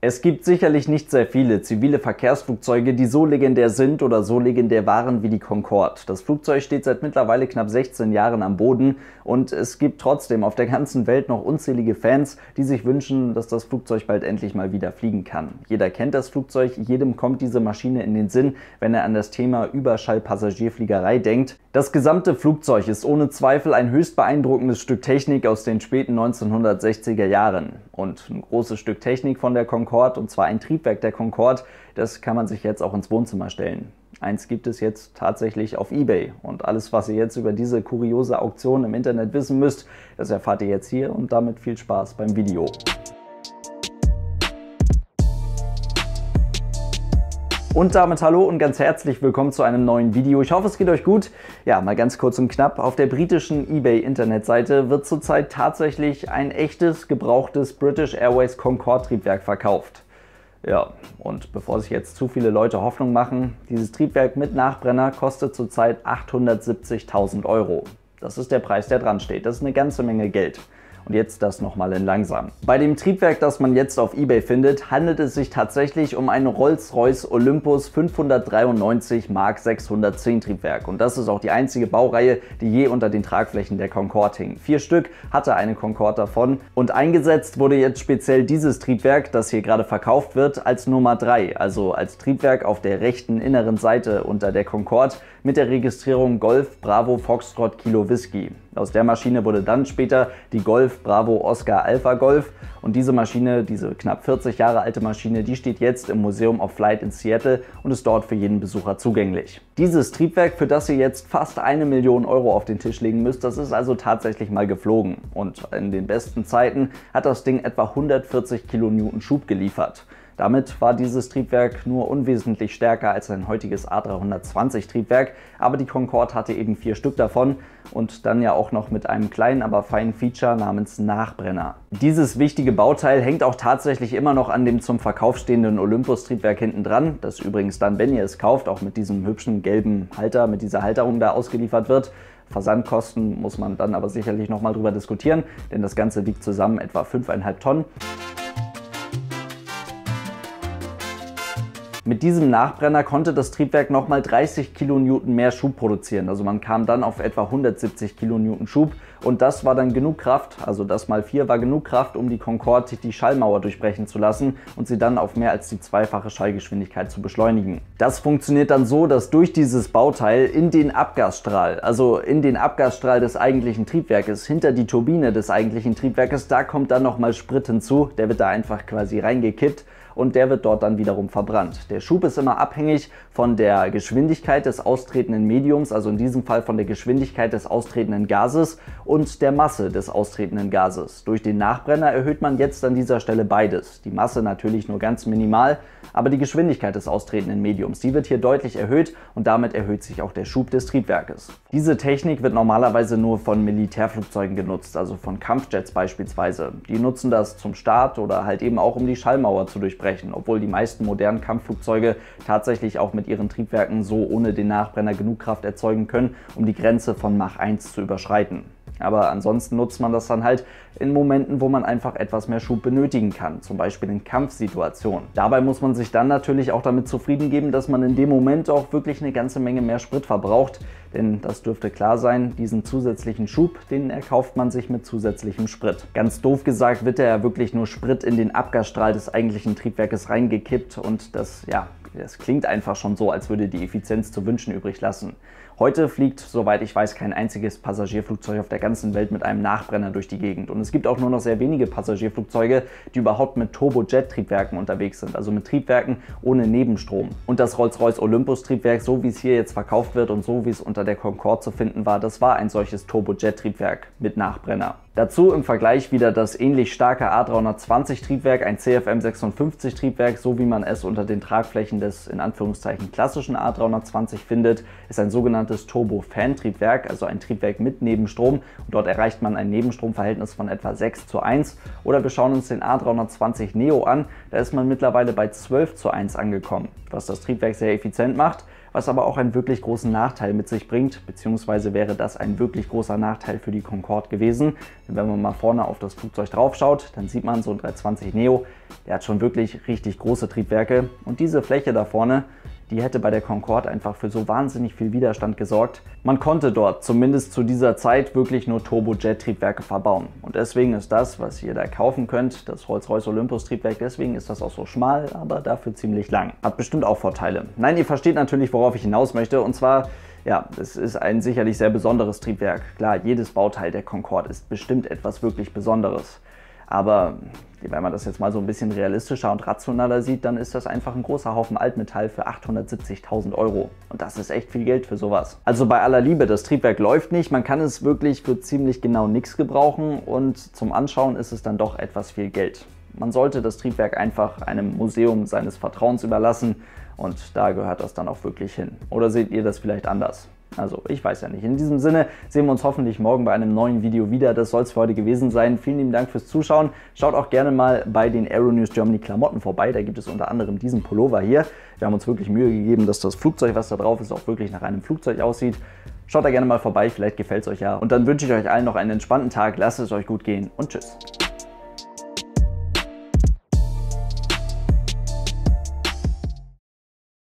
Es gibt sicherlich nicht sehr viele zivile Verkehrsflugzeuge, die so legendär sind oder so legendär waren wie die Concorde. Das Flugzeug steht seit mittlerweile knapp 16 Jahren am Boden und es gibt trotzdem auf der ganzen Welt noch unzählige Fans, die sich wünschen, dass das Flugzeug bald endlich mal wieder fliegen kann. Jeder kennt das Flugzeug, jedem kommt diese Maschine in den Sinn, wenn er an das Thema Überschallpassagierfliegerei denkt. Das gesamte Flugzeug ist ohne Zweifel ein höchst beeindruckendes Stück Technik aus den späten 1960er Jahren. Und ein großes Stück Technik von der Concorde, und zwar ein Triebwerk der Concorde, das kann man sich jetzt auch ins Wohnzimmer stellen. Eins gibt es jetzt tatsächlich auf eBay. Und alles, was ihr jetzt über diese kuriose Auktion im Internet wissen müsst, das erfahrt ihr jetzt hier und damit viel Spaß beim Video. Und damit hallo und ganz herzlich willkommen zu einem neuen Video. Ich hoffe, es geht euch gut. Ja, mal ganz kurz und knapp. Auf der britischen eBay-Internetseite wird zurzeit tatsächlich ein echtes, gebrauchtes British Airways Concorde-Triebwerk verkauft. Ja, und bevor sich jetzt zu viele Leute Hoffnung machen, dieses Triebwerk mit Nachbrenner kostet zurzeit 870.000 Euro. Das ist der Preis, der dran steht. Das ist eine ganze Menge Geld. Und jetzt das nochmal in langsam. Bei dem Triebwerk, das man jetzt auf eBay findet, handelt es sich tatsächlich um ein Rolls-Royce Olympus 593 Mark 610 Triebwerk. Und das ist auch die einzige Baureihe, die je unter den Tragflächen der Concorde hing. 4 Stück hatte eine Concorde davon. Und eingesetzt wurde jetzt speziell dieses Triebwerk, das hier gerade verkauft wird, als Nummer 3, also als Triebwerk auf der rechten inneren Seite unter der Concorde mit der Registrierung Golf Bravo Foxtrot Kilo Whisky. Aus der Maschine wurde dann später die Golf Bravo Oscar Alpha Golf, und diese Maschine, diese knapp 40 Jahre alte Maschine, die steht jetzt im Museum of Flight in Seattle und ist dort für jeden Besucher zugänglich. Dieses Triebwerk, für das ihr jetzt fast 1 Million Euro auf den Tisch legen müsst, das ist also tatsächlich mal geflogen, und in den besten Zeiten hat das Ding etwa 140 Kilonewton Schub geliefert. Damit war dieses Triebwerk nur unwesentlich stärker als ein heutiges A320 Triebwerk, aber die Concorde hatte eben 4 Stück davon und dann ja auch noch mit einem kleinen, aber feinen Feature namens Nachbrenner. Dieses wichtige Bauteil hängt auch tatsächlich immer noch an dem zum Verkauf stehenden Olympus-Triebwerk hinten dran, das übrigens dann, wenn ihr es kauft, auch mit diesem hübschen gelben Halter, mit dieser Halterung da ausgeliefert wird. Versandkosten muss man dann aber sicherlich nochmal drüber diskutieren, denn das Ganze wiegt zusammen etwa 5,5 Tonnen. Mit diesem Nachbrenner konnte das Triebwerk nochmal 30 Kilonewton mehr Schub produzieren. Also man kam dann auf etwa 170 Kilonewton Schub und das war dann genug Kraft, also das mal 4 war genug Kraft, um die Concorde die Schallmauer durchbrechen zu lassen und sie dann auf mehr als die zweifache Schallgeschwindigkeit zu beschleunigen. Das funktioniert dann so, dass durch dieses Bauteil in den Abgasstrahl, also in den Abgasstrahl des eigentlichen Triebwerkes, hinter die Turbine des eigentlichen Triebwerkes, da kommt dann nochmal Sprit hinzu, der wird da einfach quasi reingekippt. Und der wird dort dann wiederum verbrannt. Der Schub ist immer abhängig von der Geschwindigkeit des austretenden Mediums, also in diesem Fall von der Geschwindigkeit des austretenden Gases und der Masse des austretenden Gases. Durch den Nachbrenner erhöht man jetzt an dieser Stelle beides. Die Masse natürlich nur ganz minimal, aber die Geschwindigkeit des austretenden Mediums, die wird hier deutlich erhöht und damit erhöht sich auch der Schub des Triebwerkes. Diese Technik wird normalerweise nur von Militärflugzeugen genutzt, also von Kampfjets beispielsweise. Die nutzen das zum Start oder halt eben auch, um die Schallmauer zu durchbrechen. Obwohl die meisten modernen Kampfflugzeuge tatsächlich auch mit ihren Triebwerken so ohne den Nachbrenner genug Kraft erzeugen können, um die Grenze von Mach 1 zu überschreiten. Aber ansonsten nutzt man das dann halt in Momenten, wo man einfach etwas mehr Schub benötigen kann, zum Beispiel in Kampfsituationen. Dabei muss man sich dann natürlich auch damit zufrieden geben, dass man in dem Moment auch wirklich eine ganze Menge mehr Sprit verbraucht, denn das dürfte klar sein, diesen zusätzlichen Schub, den erkauft man sich mit zusätzlichem Sprit. Ganz doof gesagt wird ja wirklich nur Sprit in den Abgasstrahl des eigentlichen Triebwerkes reingekippt und das klingt einfach schon so, als würde die Effizienz zu wünschen übrig lassen. Heute fliegt, soweit ich weiß, kein einziges Passagierflugzeug auf der ganzen Welt mit einem Nachbrenner durch die Gegend. Und es gibt auch nur noch sehr wenige Passagierflugzeuge, die überhaupt mit Turbojet-Triebwerken unterwegs sind, also mit Triebwerken ohne Nebenstrom. Und das Rolls-Royce Olympus-Triebwerk, so wie es hier jetzt verkauft wird und so wie es unter der Concorde zu finden war, das war ein solches Turbojet-Triebwerk mit Nachbrenner. Dazu im Vergleich wieder das ähnlich starke A320-Triebwerk, ein CFM56-Triebwerk, so wie man es unter den Tragflächen des in Anführungszeichen klassischen A320 findet, ist ein sogenanntes sogenanntes Turbofan-Triebwerk, also ein Triebwerk mit Nebenstrom. Und dort erreicht man ein Nebenstromverhältnis von etwa 6:1. Oder wir schauen uns den A320 Neo an, da ist man mittlerweile bei 12:1 angekommen, was das Triebwerk sehr effizient macht, was aber auch einen wirklich großen Nachteil mit sich bringt, beziehungsweise wäre das ein wirklich großer Nachteil für die Concorde gewesen. Denn wenn man mal vorne auf das Flugzeug drauf schaut, dann sieht man, so ein 320 Neo, der hat schon wirklich richtig große Triebwerke und diese Fläche da vorne, die hätte bei der Concorde einfach für so wahnsinnig viel Widerstand gesorgt. Man konnte dort zumindest zu dieser Zeit wirklich nur Turbojet-Triebwerke verbauen. Und deswegen ist das, was ihr da kaufen könnt, das Rolls-Royce Olympus-Triebwerk, deswegen ist das auch so schmal, aber dafür ziemlich lang. Hat bestimmt auch Vorteile. Nein, ihr versteht natürlich, worauf ich hinaus möchte. Und zwar, ja, es ist ein sicherlich sehr besonderes Triebwerk. Klar, jedes Bauteil der Concorde ist bestimmt etwas wirklich Besonderes. Aber wenn man das jetzt mal so ein bisschen realistischer und rationaler sieht, dann ist das einfach ein großer Haufen Altmetall für 870.000 Euro. Und das ist echt viel Geld für sowas. Also bei aller Liebe, das Triebwerk läuft nicht, man kann es wirklich für ziemlich genau nichts gebrauchen und zum Anschauen ist es dann doch etwas viel Geld. Man sollte das Triebwerk einfach einem Museum seines Vertrauens überlassen und da gehört das dann auch wirklich hin. Oder seht ihr das vielleicht anders? Also, ich weiß ja nicht. In diesem Sinne sehen wir uns hoffentlich morgen bei einem neuen Video wieder. Das soll es für heute gewesen sein. Vielen lieben Dank fürs Zuschauen. Schaut auch gerne mal bei den Aero News Germany Klamotten vorbei. Da gibt es unter anderem diesen Pullover hier. Wir haben uns wirklich Mühe gegeben, dass das Flugzeug, was da drauf ist, auch wirklich nach einem Flugzeug aussieht. Schaut da gerne mal vorbei, vielleicht gefällt es euch ja. Und dann wünsche ich euch allen noch einen entspannten Tag. Lasst es euch gut gehen und tschüss.